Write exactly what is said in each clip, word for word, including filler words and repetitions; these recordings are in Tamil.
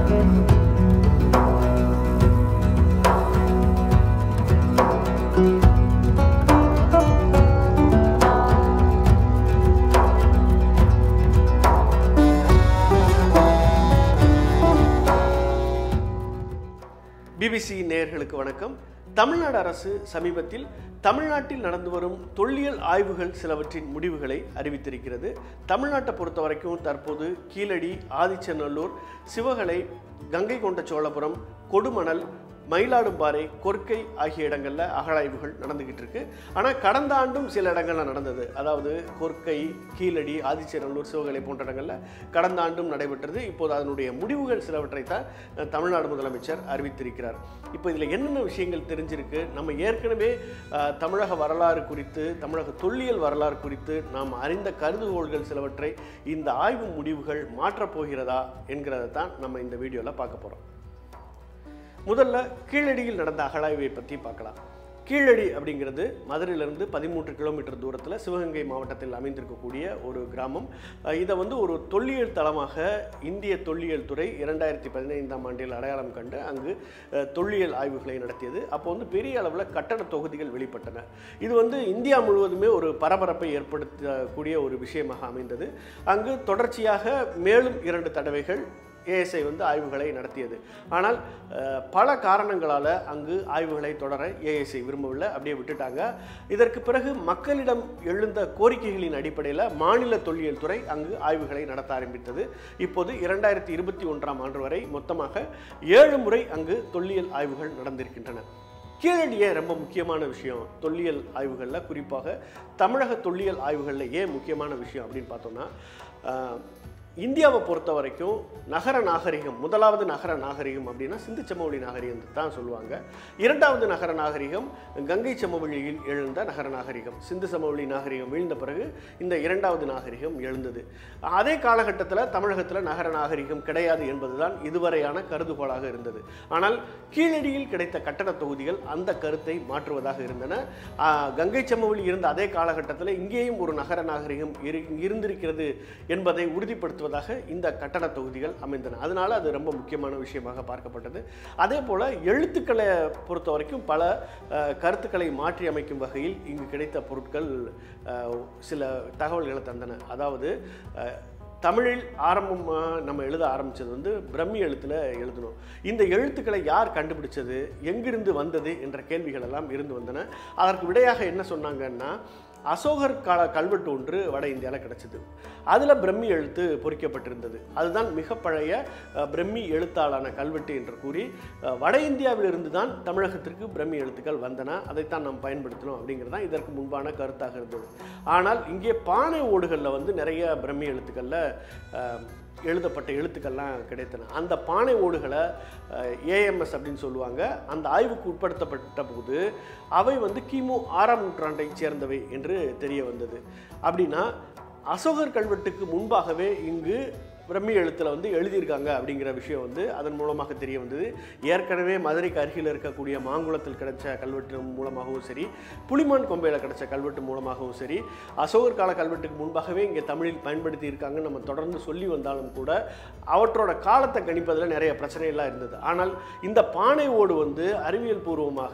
பிபிசி நேயர்களுக்கு வணக்கம். தமிழ்நாடு அரசு சமீபத்தில் தமிழ்நாட்டில் நடந்து வரும் தொல்லியல் ஆய்வுகள் சிலவற்றின் முடிவுகளை அறிவித்திருக்கிறது. தமிழ்நாட்டை பொறுத்த வரைக்கும் தற்போது கீழடி, ஆதிச்சநல்லூர், சிவகலை, கங்கை கொண்ட சோழபுரம், கொடுமணல், மயிலாடும்பாறை, கொர்க்கை ஆகிய இடங்களில் அகழாய்வுகள் நடந்துகிட்டு இருக்கு. ஆனால் கடந்த ஆண்டும் சில இடங்களில் நடந்தது. அதாவது கொர்க்கை, கீழடி, ஆதிச்சநல்லூர், சிவகலை போன்ற இடங்களில் கடந்த ஆண்டும் நடைபெற்றது. இப்போது அதனுடைய முடிவுகள் சிலவற்றை தான் தமிழ்நாடு முதலமைச்சர் அறிவித்திருக்கிறார். இப்போ இதில் என்னென்ன விஷயங்கள் தெரிஞ்சிருக்கு, நம்ம ஏற்கனவே தமிழக வரலாறு குறித்து, தமிழக தொல்லியல் வரலாறு குறித்து நாம் அறிந்த கருதுகோள்கள் சிலவற்றை இந்த ஆய்வு முடிவுகள் மாற்றப் போகிறதா என்கிறத தான் நம்ம இந்த வீடியோவில் பார்க்க போகிறோம். முதல்ல கீழடியில் நடந்த அகழாய்வை பற்றி பார்க்கலாம். கீழடி அப்படிங்கிறது மதுரையிலிருந்து பதிமூன்று கிலோமீட்டர் தூரத்தில் சிவகங்கை மாவட்டத்தில் அமைந்திருக்கக்கூடிய ஒரு கிராமம். இதை வந்து ஒரு தொல்லியல் தளமாக இந்திய தொல்லியல் துறை இரண்டாயிரத்தி பதினைந்தாம் ஆண்டில் அடையாளம் கண்டு அங்கு தொல்லியல் ஆய்வுகளை நடத்தியது. அப்போ வந்து பெரிய அளவில் கட்டட தொகுதிகள் வெளிப்பட்டன. இது வந்து இந்தியா முழுவதுமே ஒரு பரபரப்பை ஏற்படுத்தக்கூடிய ஒரு விஷயமாக அமைந்தது. அங்கு தொடர்ச்சியாக மேலும் இரண்டு தடவைகள் ஏஎஸ்ஐ வந்து ஆய்வுகளை நடத்தியது. ஆனால் பல காரணங்களால் அங்கு ஆய்வுகளை தொடர ஏஎஸ்ஐ விரும்பவில்லை, அப்படியே விட்டுட்டாங்க. இதற்கு பிறகு மக்களிடம் எழுந்த கோரிக்கைகளின் அடிப்படையில் மாநில தொல்லியல் துறை அங்கு ஆய்வுகளை நடத்த ஆரம்பித்தது. இப்போது இரண்டாயிரத்தி இருபத்தி ஒன்றாம் ஆண்டு வரை மொத்தமாக ஏழு முறை அங்கு தொல்லியல் ஆய்வுகள் நடந்திருக்கின்றன. கீழடியே ரொம்ப முக்கியமான விஷயம் தொல்லியல் ஆய்வுகளில், குறிப்பாக தமிழக தொல்லியல் ஆய்வுகளில் ஏன் முக்கியமான விஷயம் அப்படின்னு பார்த்தோம்னா, இந்தியாவை பொறுத்த வரைக்கும் நகர நாகரிகம், முதலாவது நகர நாகரிகம் அப்படின்னா சிந்து சமவெளி நாகரிகம் தான் சொல்லுவாங்க. இரண்டாவது நகர நாகரிகம் கங்கை சமவெளியில் எழுந்த நகர நாகரிகம். சிந்து சமவெளி நாகரிகம் வீழ்ந்த பிறகு இந்த இரண்டாவது நாகரிகம் எழுந்தது. அதே காலகட்டத்தில் தமிழகத்தில் நகர நாகரிகம் கிடையாது என்பதுதான் இதுவரையான கருதுகோளாக இருந்தது. ஆனால் கீழடியில் கிடைத்த கட்டட தொகுதிகள் அந்த கருத்தை மாற்றுவதாக இருந்தன. கங்கை சமவெளி இருந்த அதே காலகட்டத்தில் இங்கேயும் ஒரு நகர நாகரிகம் இருந்திருக்கிறது என்பதை உறுதிப்படுத்த இந்த கட்டட தொகுதிகள் அமைந்தன. அதனால அது ரொம்ப முக்கியமான விஷயமாக பார்க்கப்பட்டது. அதே போல எழுத்துக்களை பொறுத்த வரைக்கும் பல கருத்துக்களை மாற்றி அமைக்கும் வகையில் இங்கு கிடைத்த பொருட்கள் சில தகவல்களை தந்தன. அதாவது தமிழில் ஆரம்பமாக நம்ம எழுத ஆரம்பித்தது வந்து பிரம்மி எழுத்தில் எழுதணும். இந்த எழுத்துக்களை யார் கண்டுபிடிச்சது, எங்கிருந்து வந்தது என்ற கேள்விகள் எல்லாம் இருந்து வந்தன. அதற்கு விடையாக என்ன சொன்னாங்கன்னா, அசோகர் கால கல்வெட்டு ஒன்று வட இந்தியாவில் கிடச்சிது. அதில் பிரம்மி எழுத்து பொறிக்கப்பட்டிருந்தது. அதுதான் மிக பழைய பிரம்மி எழுத்தாளான கல்வெட்டு என்று கூறி வட இந்தியாவிலிருந்து தான் தமிழகத்திற்கு பிரம்மி எழுத்துக்கள் வந்தன, அதைத்தான் நாம் பயன்படுத்தணும் அப்படிங்கிறது தான் இதற்கு முன்பான கருத்தாக இருந்தது. ஆனால் இங்கே பானை ஓடுகளில் வந்து நிறைய பிரம்மி எழுத்துக்களில் எழுதப்பட்ட எழுத்துக்கள்லாம் கிடைத்தன. அந்த பானை ஓடுகளை ஏஎம்எஸ் அப்படின்னு சொல்லுவாங்க. அந்த ஆய்வுக்கு உட்படுத்தப்பட்ட போது அவை வந்து கிமு ஆறாம் நூற்றாண்டை சேர்ந்தவை என்று தெரிய வந்தது. அப்படின்னா அசோகர் கல்வெட்டுக்கு முன்பாகவே இங்கு பிரம்மி எழுத்தில் வந்து எழுதியிருக்காங்க அப்படிங்கிற விஷயம் வந்து அதன் மூலமாக தெரிய வந்தது. ஏற்கனவே மதுரைக்கு அருகில் இருக்கக்கூடிய மாங்குளத்தில் கிடைச்ச கல்வெட்டு மூலமாகவும் சரி, புலிமான் கொம்பையில் கிடைச்ச கல்வெட்டு மூலமாகவும் சரி, அசோகர் கால கல்வெட்டுக்கு முன்பாகவே இங்கே தமிழில் பயன்படுத்தி இருக்காங்கன்னு நம்ம தொடர்ந்து சொல்லி வந்தாலும் கூட அவற்றோட காலத்தை கணிப்பதில் நிறைய பிரச்சனைகள்லாம் இருந்தது. ஆனால் இந்த பானை ஓடு வந்து அறிவியல் பூர்வமாக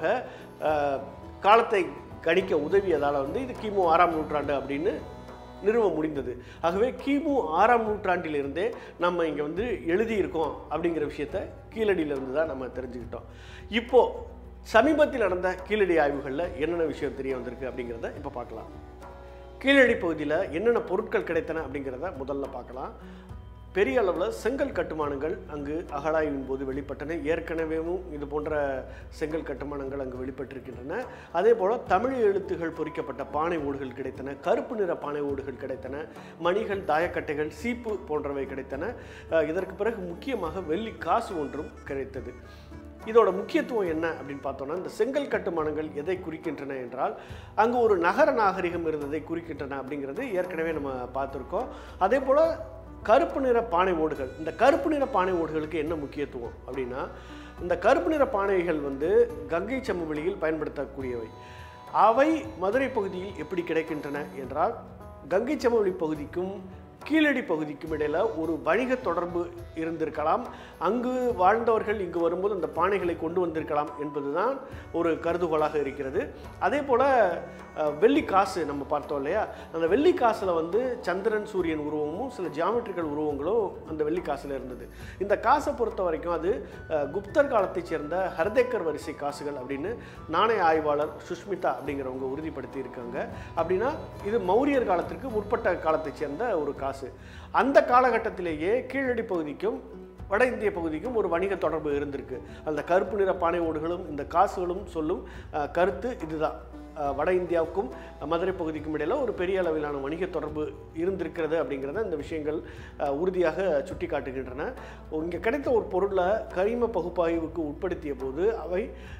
காலத்தை கணிக்க உதவியதால் வந்து இது கிமு ஆறாம் நூற்றாண்டு அப்படின்னு நிறுவ முடிந்தது. ஆகவே கிமு ஆறாம் நூற்றாண்டிலிருந்தே நம்ம இங்கே வந்து எழுதியிருக்கோம் அப்படிங்கிற விஷயத்த கீழடியிலிருந்து தான் நம்ம தெரிஞ்சுக்கிட்டோம். இப்போது சமீபத்தில் நடந்த கீழடி ஆய்வுகளில் என்னென்ன விஷயம் தெரிய வந்திருக்கு அப்படிங்கிறத இப்போ பார்க்கலாம். கீழடி பகுதியில் என்னென்ன பொருட்கள் கிடைத்தன அப்படிங்கிறத முதல்ல பார்க்கலாம். பெரிய அளவில் செங்கல் கட்டுமானங்கள் அங்கு அகழாய்வின் போது வெளிப்பட்டன. ஏற்கனவேவும் இது போன்ற செங்கல் கட்டுமானங்கள் அங்கு வெளிப்பட்டிருக்கின்றன. அதே போல் தமிழ் எழுத்துகள் பொறிக்கப்பட்ட பானை ஓடுகள் கிடைத்தன, கருப்பு நிற பானை ஓடுகள் கிடைத்தன, மணிகள், தாயக்கட்டைகள், சீப்பு போன்றவை கிடைத்தன. இதற்கு பிறகு முக்கியமாக வெள்ளி காசு ஒன்றும் கிடைத்தது. இதோட முக்கியத்துவம் என்ன அப்படின்னு பார்த்தோம்னா, இந்த செங்கல் கட்டுமானங்கள் எதை குறிக்கின்றன என்றால் அங்கு ஒரு நகர நாகரிகம் இருந்ததை குறிக்கின்றன அப்படிங்கிறது ஏற்கனவே நம்ம பார்த்துருக்கோம். அதே போல் கருப்பு நிற பானை ஓடுகள், இந்த கருப்பு நிற பானை ஓடுகளுக்கு என்ன முக்கியத்துவம் அப்படின்னா, இந்த கருப்பு நிற பானைகள் வந்து கங்கை சமவெளியில் பயன்படுத்தக்கூடியவை. அவை மதுரை பகுதியில் எப்படி கிடைக்கின்றன என்றால், கங்கை சமவெளி பகுதிக்கும் கீழடி பகுதிக்கும் இடையில் ஒரு வணிக தொடர்பு இருந்திருக்கலாம், அங்கு வாழ்ந்தவர்கள் இங்கு வரும்போது அந்த பானைகளை கொண்டு வந்திருக்கலாம் என்பதுதான் ஒரு கருதுகோளாக இருக்கிறது. அதே போல் வெள்ளி காசு நம்ம பார்த்தோம் இல்லையா, அந்த வெள்ளி காசில் வந்து சந்திரன் சூரியன் உருவமும் சில ஜியாமெட்ரிக்கல் உருவங்களும் அந்த வெள்ளி காசில் இருந்தது. இந்த காசை பொறுத்த வரைக்கும் அது குப்தர் காலத்தைச் சேர்ந்த ஹர்தேக்கர் வரிசை காசுகள் அப்படின்னு நாணய ஆய்வாளர் சுஷ்மிதா அப்படிங்கிறவங்க உறுதிப்படுத்தி இருக்காங்க. அப்படின்னா இது மௌரியர் காலத்திற்கு முற்பட்ட காலத்தைச் சேர்ந்த ஒரு காசு. அந்த காலகட்டத்திலேயே கீழடி பகுதிக்கும் வட இந்திய பகுதிக்கும் ஒரு வணிக தொடர்பு இருந்திருக்கு. அந்த கருப்பு நிற பானை ஓடுகளும் இந்த காசுகளும் சொல்லும் கருத்து இதுதான். வட இந்தியாவுக்கும் மதுரை பகுதிக்கும் இடையில் ஒரு பெரிய அளவிலான வணிக தொடர்பு இருந்திருக்கிறது அப்படிங்கிறத இந்த விஷயங்கள் உறுதியாக சுட்டி காட்டுகின்றன. இங்கே கிடைத்த ஒரு பொருளை கரிம பகுப்பாய்வுக்கு உட்படுத்திய போது அவை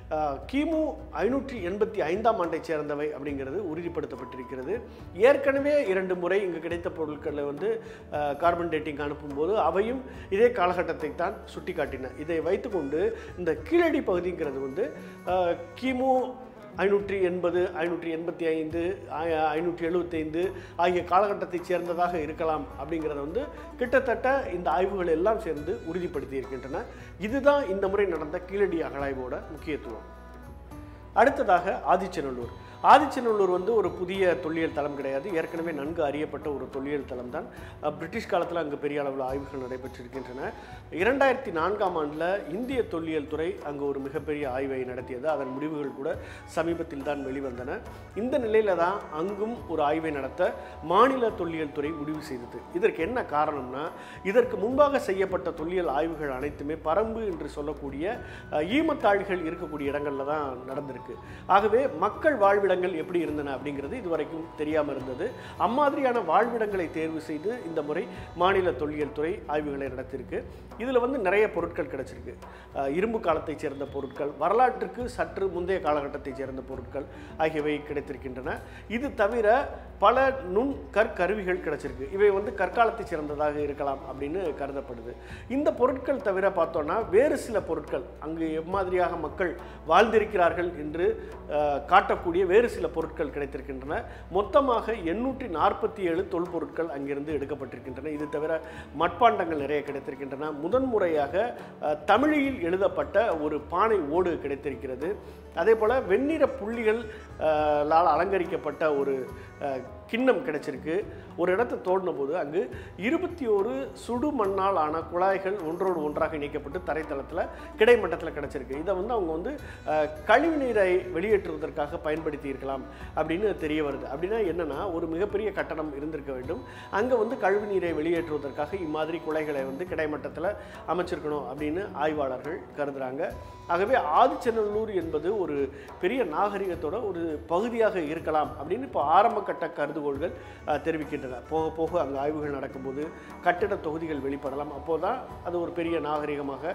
கிமு ஐநூற்றி எண்பத்தி ஐந்தாம் ஆண்டை சேர்ந்தவை அப்படிங்கிறது உறுதிப்படுத்தப்பட்டிருக்கிறது. ஏற்கனவே இரண்டு முறை இங்கு கிடைத்த பொருட்களை வந்து கார்பன் டேட்டிங் அனுப்பும்போது அவையும் இதே காலகட்டத்தை தான் சுட்டி காட்டின. இதை வைத்துக்கொண்டு இந்த கீழடி பகுதிங்கிறது வந்து கிமு ஐநூற்றி எண்பது ஐநூற்றி எண்பத்தி ஐந்து ஐநூற்றி எழுபத்தைந்து ஆகிய காலகட்டத்தைச் சேர்ந்ததாக இருக்கலாம் அப்படிங்கிறத வந்து கிட்டத்தட்ட இந்த ஆய்வுகள் எல்லாம் சேர்ந்து உறுதிப்படுத்தி இருக்கின்றன. இதுதான் இந்த முறை நடந்த கீழடி அகழாய்வோட முக்கியத்துவம். அடுத்ததாக ஆதிச்சநல்லூர். ஆதிச்சநல்லூர் வந்து ஒரு புதிய தொல்லியல் தளம் கிடையாது, ஏற்கனவே நன்கு அறியப்பட்ட ஒரு தொல்லியல் தளம் தான். பிரிட்டிஷ் காலத்தில் அங்கு பெரிய அளவில் ஆய்வுகள் நடைபெற்றிருக்கின்றன. இரண்டாயிரத்தி நான்காம் ஆண்டில் இந்திய தொல்லியல் துறை அங்கு ஒரு மிகப்பெரிய ஆய்வை நடத்தியது. அதன் முடிவுகள் கூட சமீபத்தில் தான் வெளிவந்தன. இந்த நிலையில தான் அங்கும் ஒரு ஆய்வை நடத்த மாநில தொல்லியல் துறை முடிவு செய்தது. இதற்கு என்ன காரணம்னா, இதற்கு முன்பாக செய்யப்பட்ட தொல்லியல் ஆய்வுகள் அனைத்துமே பரம்பு என்று சொல்லக்கூடிய ஈமத்தாழிகள் இருக்கக்கூடிய இடங்கள்ல தான் நடந்திருக்கு. ஆகவே மக்கள் வாழ்விடங்கள் எப்படி இருந்தன அப்படிங்கிறது இதுவரைக்கும் தெரியாமல் இருந்தது. அம்மாதிரியான வாழ்விடங்களை தேர்வு செய்து இந்த முறை மாநில தொல்லியல் துறை ஆய்வுகளை நடத்தியிருக்கு. இதில் வந்து நிறைய பொருட்கள் கிடைச்சிருக்கு. இரும்பு காலத்தைச் சேர்ந்த பொருட்கள், வரலாற்றுக்கு சற்று முந்தைய காலகட்டத்தைச் சேர்ந்த பொருட்கள் ஆகியவை கிடைத்திருக்கின்றன. இது தவிர பல நுண் கற்கருவிகள் கிடைச்சிருக்கு. இவை வந்து கற்காலத்தைச் சேர்ந்ததாக இருக்கலாம் அப்படின்னு கருதப்படுது. இந்த பொருட்கள் தவிர பார்த்தோன்னா வேறு சில பொருட்கள் அங்கு எம்மாதிரியாக மக்கள் வாழ்ந்திருக்கிறார்கள் என்று காட்டக்கூடிய வேறு சில பொருட்கள் கிடைத்திருக்கின்றன. மொத்தமாக எண்ணூற்றி நாற்பத்தி ஏழு தொல்பொருட்கள் அங்கிருந்து எடுக்கப்பட்டிருக்கின்றன. இது தவிர மட்பாண்டங்கள் நிறைய கிடைத்திருக்கின்றன. முதன்முறையாக தமிழில் எழுதப்பட்ட ஒரு பானை ஓடு கிடைத்திருக்கிறது. அதே போல் வெண்ணிற புள்ளிகள் அலங்கரிக்கப்பட்ட ஒரு கிண்ணம் கிடைச்சிருக்கு. ஒரு இடத்தை தோண்டின போது அங்கு இருபத்தி ஒரு சுடு மண்ணால் ஆன குழாய்கள் ஒன்றோடு ஒன்றாக இணைக்கப்பட்டு தரைத்தளத்தில் கிடைமட்டத்தில் கிடைச்சிருக்கு. இதை வந்து அவங்க வந்து கழிவு நீரை வெளியேற்றுவதற்காக பயன்படுத்தி இருக்கலாம் அப்படின்னு தெரிய வருது. அப்படின்னா என்னன்னா, ஒரு மிகப்பெரிய கட்டணம் இருந்திருக்க வேண்டும். அங்கே வந்து கழிவு நீரை வெளியேற்றுவதற்காக இம்மாதிரி குழாய்களை வந்து கிடைமட்டத்தில் அமைச்சிருக்கணும் அப்படின்னு ஆய்வாளர்கள் கருதுறாங்க. ஆகவே ஆதிச்சநல்லூர் என்பது ஒரு பெரிய நாகரிகத்தோட ஒரு பகுதியாக இருக்கலாம் அப்படின்னு இப்போ ஆரம்ப கட்ட கருதுகோள்கள் தெரிவிக்கின்றன. போக போக அங்கே ஆய்வுகள் நடக்கும்போது கட்டிட தொகுதிகள் வெளிப்படலாம். அப்போதான் அது ஒரு பெரிய நாகரிகமாக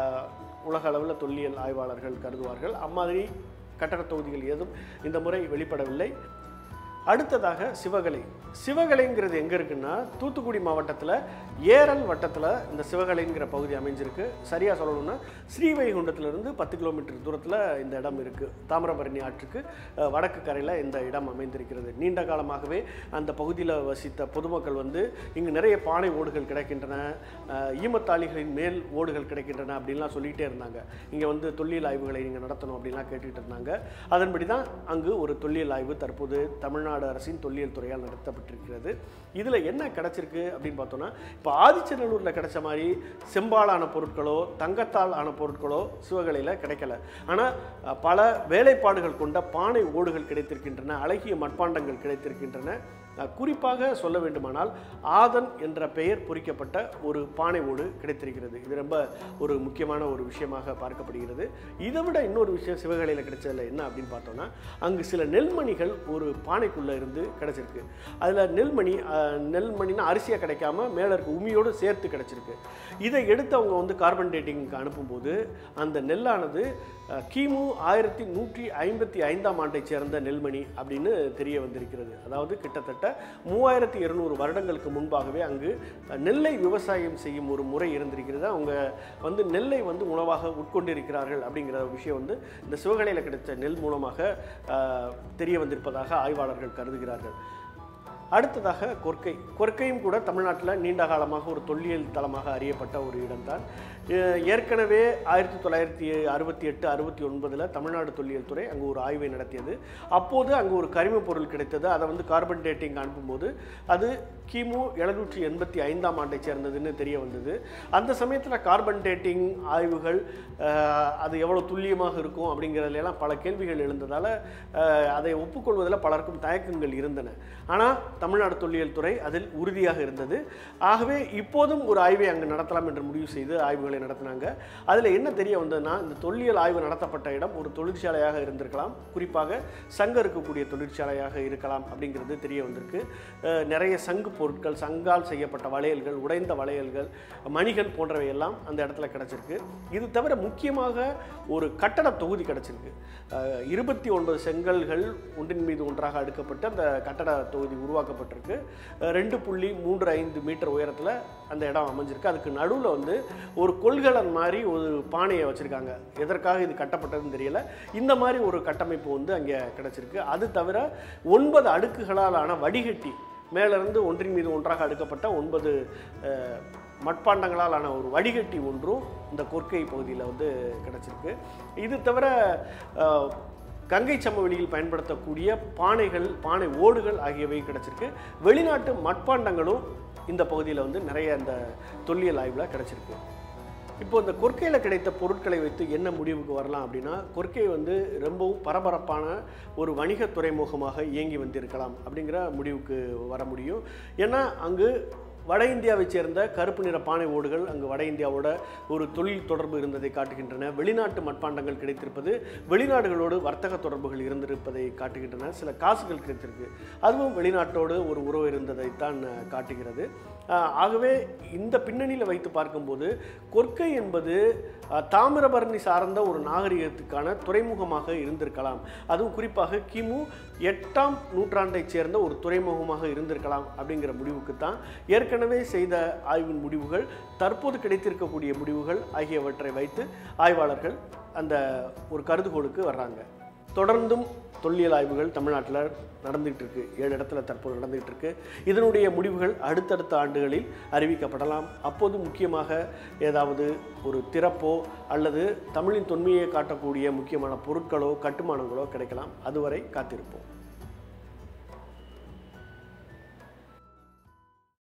உலக அளவில் தொல்லியல் ஆய்வாளர்கள் கருதுவார்கள். அம்மாதிரி கட்டட தொகுதிகள் ஏதும் இந்த முறை வெளிப்படவில்லை. அடுத்ததாக சிவகலை. சிவகலைங்கிறது எங்கே இருக்குன்னா, தூத்துக்குடி மாவட்டத்தில் ஏரல் வட்டத்தில் இந்த சிவகலைங்கிற பகுதி அமைஞ்சிருக்கு. சரியாக சொல்லணும்னா ஸ்ரீவைகுண்டத்திலிருந்து பத்து கிலோமீட்டர் தூரத்தில் இந்த இடம் இருக்குது. தாமிரபரணி ஆற்றுக்கு வடக்கு கரையில் இந்த இடம் அமைந்திருக்கிறது. நீண்ட காலமாகவே அந்த பகுதியில் வசித்த பொதுமக்கள் வந்து இங்கு நிறைய பானை ஓடுகள் கிடைக்கின்றன, ஈமத்தாளிகளின் மேல் ஓடுகள் கிடைக்கின்றன அப்படின்லாம் சொல்லிகிட்டே இருந்தாங்க. இங்கே வந்து தொல்லியல் ஆய்வுகளை நீங்கள் நடத்தணும் அப்படின்லாம் கேட்டுக்கிட்டு இருந்தாங்க. அதன்படி தான் அங்கு ஒரு தொல்லியல் ஆய்வு தற்போது தமிழ்நாடு அரசின் தொல்லியல் துறையால் நடத்தப்பட்டிருக்கிறது. இதில் என்ன கிடைச்சிருக்கு அப்படின்னு பார்த்தோன்னா, இப்போ ஆதிச்சநல்லூரில் கிடைச்ச மாதிரி செம்பாலான பொருட்களோ தங்கத்தால் ஆன பொருட்களோ சிவகலையில் கிடைக்கல. ஆனால் பல வேலைப்பாடுகள் கொண்ட பானை ஓடுகள் கிடைத்திருக்கின்றன, அழகிய மட்பாண்டங்கள் கிடைத்திருக்கின்றன. குறிப்பாக சொல்ல வேண்டுமானால் ஆதன் என்ற பெயர் பொறிக்கப்பட்ட ஒரு பானை ஓடு கிடைத்திருக்கிறது. இது ரொம்ப ஒரு முக்கியமான ஒரு விஷயமாக பார்க்கப்படுகிறது. இதை விட இன்னொரு விஷயம் சிவகலையில் கிடைச்சதில் என்ன அப்படின்னு பார்த்தோம்னா, அங்கு சில நெல்மணிகள் ஒரு பானைக்குள்ளே இருந்து கிடைச்சிருக்கு. அதில் நெல்மணி நெல்மணினா அரிசியாக கிடைக்காம மேலே இருக்க உமியோடு சேர்த்து கிடைச்சிருக்கு. இதை எடுத்து அவங்க வந்து கார்பன் டேட்டிங்க்கு அனுப்பும்போது அந்த நெல்லானது கிமு ஆயிரத்தி நூற்றி ஐம்பத்தி ஐந்தாம் ஆண்டை சேர்ந்த நெல்மணி அப்படின்னு தெரிய வந்திருக்கிறது. அதாவது கிட்டத்தட்ட மூவாயிரத்தி இருநூறு வருடங்களுக்கு முன்பாகவே அங்கு நெல்லை விவசாயம் செய்யும் ஒரு முறை இருந்திருக்கிறது. அவங்க வந்து நெல்லை வந்து உணவாக உட்கொண்டிருக்கிறார்கள் அப்படிங்கிற விஷயம் வந்து இந்த சிவகலையில் கிடைத்த நெல் மூலமாக தெரிய வந்திருப்பதாக ஆய்வாளர்கள் கருதுகிறார்கள். அடுத்ததாக கொர்க்கை. கொர்க்கையும் கூட தமிழ்நாட்டில் நீண்ட காலமாக ஒரு தொல்லியல் தலமாக அறியப்பட்ட ஒரு இடம்தான். ஏற்கனவே ஆயிரத்தி தொள்ளாயிரத்தி அறுபத்தி எட்டு அறுபத்தி ஒன்பதில் தமிழ்நாடு தொல்லியல் துறை அங்கே ஒரு ஆய்வை நடத்தியது. அப்போது அங்கே ஒரு கரிம பொருள் கிடைத்தது. அதை வந்து கார்பன் டேட்டிங் அனுப்பும்போது அது கிமு எழுநூற்றி எண்பத்தி ஐந்தாம் ஆண்டை சேர்ந்ததுன்னு தெரிய வந்தது. அந்த சமயத்தில் கார்பன் டேட்டிங் ஆய்வுகள் அது எவ்வளோ துல்லியமாக இருக்கும் அப்படிங்கிறதுலாம் பல கேள்விகள் எழுந்ததால் அதை ஒப்புக்கொள்வதில் பலருக்கும் தயக்கங்கள் இருந்தன. ஆனால் தமிழ்நாடு தொல்லியல் துறை அதில் உறுதியாக இருந்தது. ஆகவே இப்போதும் ஒரு ஆய்வை அங்கே நடத்தலாம் என்று முடிவு செய்து ஆய்வுகளை நடத்தினாங்க. அதில் என்ன தெரிய வந்ததுன்னா, இந்த தொல்லியல் ஆய்வு நடத்தப்பட்ட இடம் ஒரு தொழிற்சாலையாக இருந்திருக்கலாம், குறிப்பாக சங்கு இருக்கக்கூடிய தொழிற்சாலையாக இருக்கலாம் அப்படிங்கிறது தெரிய வந்திருக்கு. நிறைய சங்கு பொருட்கள், சங்கால் செய்யப்பட்ட வளையல்கள், உடைந்த வளையல்கள், மணிகள் போன்றவை எல்லாம் அந்த இடத்துல கிடச்சிருக்கு. இது தவிர முக்கியமாக ஒரு கட்டட தொகுதி கிடச்சிருக்கு. இருபத்தி ஒன்பது செங்கல்கள் ஒன்றின் மீது ஒன்றாக அடுக்கப்பட்டு அந்த கட்டட தொகுதி உருவாக்கப்பட்டிருக்கு. ரெண்டு புள்ளி மூன்று ஐந்து மீட்டர் உயரத்தில் அந்த இடம் அமைஞ்சிருக்கு. அதுக்கு நடுவில் வந்து ஒரு கொள்கலன் மாதிரி ஒரு பானையை வச்சுருக்காங்க. எதற்காக இது கட்டப்பட்டதுன்னு தெரியல. இந்த மாதிரி ஒரு கட்டமைப்பு வந்து அங்கே கிடச்சிருக்கு. அது தவிர ஒன்பது அடுக்குகளாலான வடிகட்டி, மேலிருந்து ஒன்றின் மீது ஒன்றாக அடுக்கப்பட்ட ஒன்பது மட்பாண்டங்களாலான ஒரு வடிகட்டி ஒன்றும் இந்த கொர்க்கை பகுதியில் வந்து கிடச்சிருக்கு. இது தவிர கங்கை சமவெளியில் பயன்படுத்தக்கூடிய பானைகள், பானை ஓடுகள் ஆகியவை கிடச்சிருக்கு. வெளிநாட்டு மட்பாண்டங்களும் இந்த பகுதியில் வந்து நிறைய இந்த தொல்லியல் ஆய்வில் கிடச்சிருக்கு. இப்போ இந்த கொர்க்கையில் கிடைத்த பொருட்களை வைத்து என்ன முடிவுக்கு வரலாம் அப்படின்னா, கொர்க்கை வந்து ரொம்பவும் பரபரப்பான ஒரு வணிக துறைமுகமாக இயங்கி வந்திருக்கலாம் அப்படிங்கிற முடிவுக்கு வர முடியும். ஏன்னா அங்கு வட இந்தியாவை சேர்ந்த கருப்பு நிற பானை ஓடுகள் அங்கு வட இந்தியாவோட ஒரு தொழில் தொடர்பு இருந்ததை காட்டுகின்றன. வெளிநாட்டு மட்பாண்டங்கள் கிடைத்திருப்பது வெளிநாடுகளோடு வர்த்தக தொடர்புகள் இருந்திருப்பதை காட்டுகின்றன. சில காசுகள் கிடைத்திருக்கு, அதுவும் வெளிநாட்டோடு ஒரு உறவு இருந்ததைத்தான் காட்டுகிறது. ஆகவே இந்த பின்னணியில் வைத்து பார்க்கும்போது கொர்க்கை என்பது தாமிரபரணி சார்ந்த ஒரு நாகரிகத்துக்கான துறைமுகமாக இருந்திருக்கலாம். அதுவும் குறிப்பாக கிமு எட்டாம் நூற்றாண்டைச் சேர்ந்த ஒரு துறைமுகமாக இருந்திருக்கலாம் அப்படிங்கிற முடிவுக்கு தான் ஏற்கனவே செய்த ஆய்வின் முடிவுகள், தற்போது கிடைத்திருக்கக்கூடிய முடிவுகள் ஆகியவற்றை வைத்து ஆய்வாளர்கள் அந்த ஒரு கருதுகோளுக்கு வர்றாங்க. தொடர்ந்தும் தொல்லியல் ஆய்வுகள் தமிழ்நாட்டில் நடந்துகிட்டு இருக்கு. ஏழு இடத்துல தற்போது நடந்துகிட்டு இருக்கு. இதனுடைய முடிவுகள் அடுத்தடுத்த ஆண்டுகளில் அறிவிக்கப்படலாம். அப்போது முக்கியமாக ஏதாவது ஒரு திறப்போ அல்லது தமிழின் தொன்மையை காட்டக்கூடிய முக்கியமான பொருட்களோ கட்டுமானங்களோ கிடைக்கலாம். அதுவரை காத்திருப்போம்.